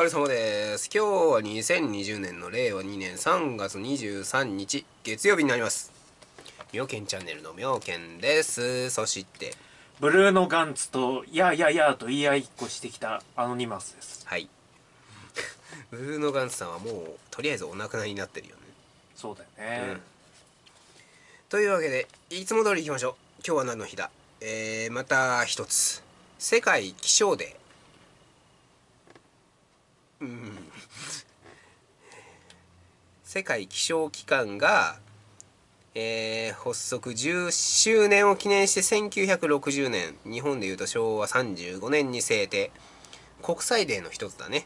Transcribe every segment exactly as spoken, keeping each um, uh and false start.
疲れ様です。今日はにせんにじゅうねんのれいわにねんさんがつにじゅうさんにち月曜日になります。妙見チャンネルの妙見です。そしてブルーノ・ガンツとやややと言い合いっこしてきたアノニマスです。 はいブルーノ・ガンツさんはもうとりあえずお亡くなりになってるよね。 そうだよね、うん、 というわけでいつも通りいきましょう。今日は何の日だ。えー、また一つ世界気象デー。うん世界気象機関が、えー、発足じゅっしゅうねんを記念してせんきゅうひゃくろくじゅうねん、日本でいうとしょうわさんじゅうごねんに制定。国際デーの一つだね。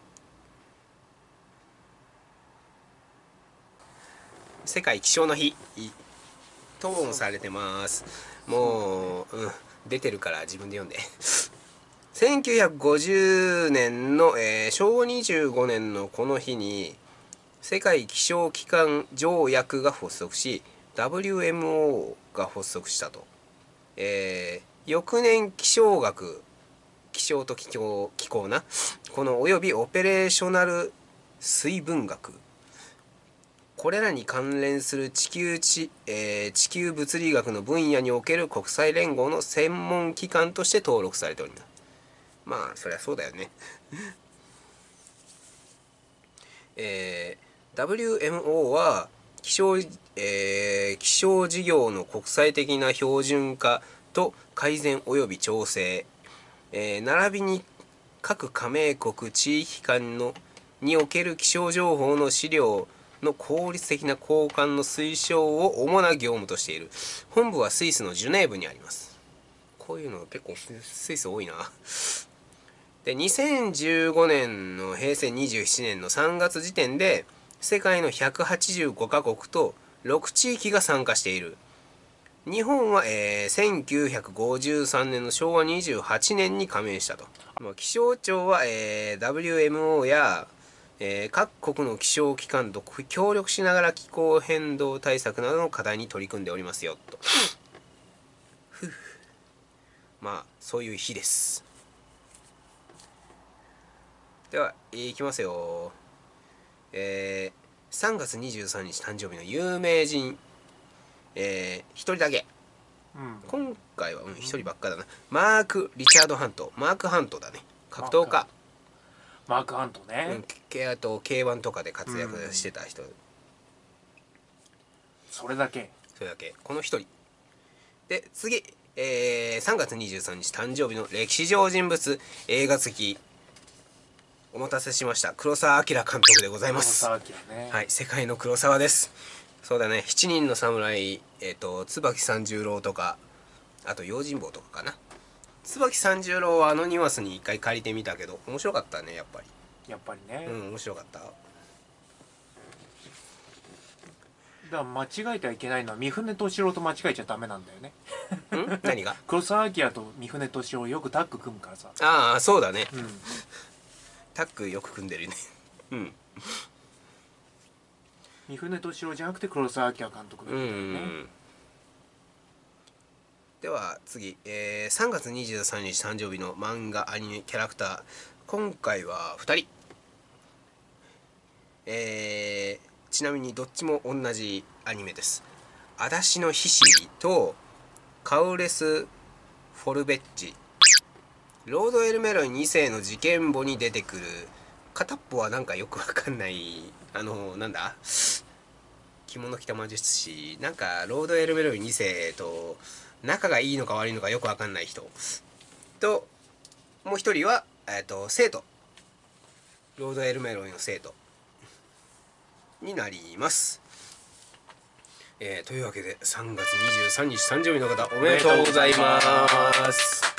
世界気象の日ともされてます。もう、うん、出てるから自分で読んでせんきゅうひゃくごじゅうねんの、えー、しょうわにじゅうごねんのこの日に世界気象機関条約が発足し ダブリューエムオー が発足したと。えー、翌年気象学、気象と気候、気候なこのおよびオペレーショナル水文学、これらに関連する地球地、えー、地球物理学の分野における国際連合の専門機関として登録されております。まあそりゃそうだよねえー ダブリューエムオー は気象、えー、気象事業の国際的な標準化と改善及び調整、えー、並びに各加盟国地域間のにおける気象情報の資料の効率的な交換の推奨を主な業務としている。本部はスイスのジュネーブにあります。こういうの結構スイス多いな。でにせんじゅうごねんのへいせいにじゅうななねんのさんがつ時点で世界のひゃくはちじゅうごかこくとろく地域が参加している。日本は、えー、せんきゅうひゃくごじゅうさんねんのしょうわにじゅうはちねんに加盟したと。気象庁は、えー、ダブリューエムオー や、えー、各国の気象機関と協力しながら気候変動対策などの課題に取り組んでおりますよとふうまあそういう日です。ではいきますよ。えー、さんがつにじゅうさんにち誕生日の有名人、えー、ひとりだけ、うん、今回は、うん、ひとりばっかだな。マーク・リチャード・ハント。マーク・ハントだね。格闘家。 マーク・ハントね、 うん、あと ケーワン とかで活躍してた人、うん、 それだけそれだけこのひとりで、次、えー、さんがつにじゅうさんにち誕生日の歴史上人物、映画好き、お待たせしました、黒澤明監督でございます。 黒澤明ね、 はい、世界の黒澤です。そうだね、しちにんの侍、えっと椿三十郎とか、あと用心棒とかかな。椿三十郎はアノニマスに一回借りてみたけど面白かったね。やっぱりやっぱりね、 うん面白かった。だから間違えてはいけないのは三船敏郎と間違えちゃダメなんだよねん何が黒澤明と三船敏郎よくタッグ組むからさ。 ああそうだね、うん、タッグよく組んでるねうん三船敏郎じゃなくて黒澤明監督だったよね。うん、 では次、えー、さんがつにじゅうさんにち誕生日の漫画アニメキャラクター、今回はふたり、えー、ちなみにどっちも同じアニメです。アダシのヒシリとカウレス・フォルベッジ。ロード・エルメロイにせいの事件簿に出てくる。片っぽはなんかよくわかんないあのなんだ着物着た魔術師、なんかロード・エルメロイにせいと仲がいいのか悪いのかよくわかんない人と、もう一人は、えー、と生徒、ロード・エルメロイの生徒になります。えー、というわけでさんがつにじゅうさんにち誕生日の方おめでとうございます。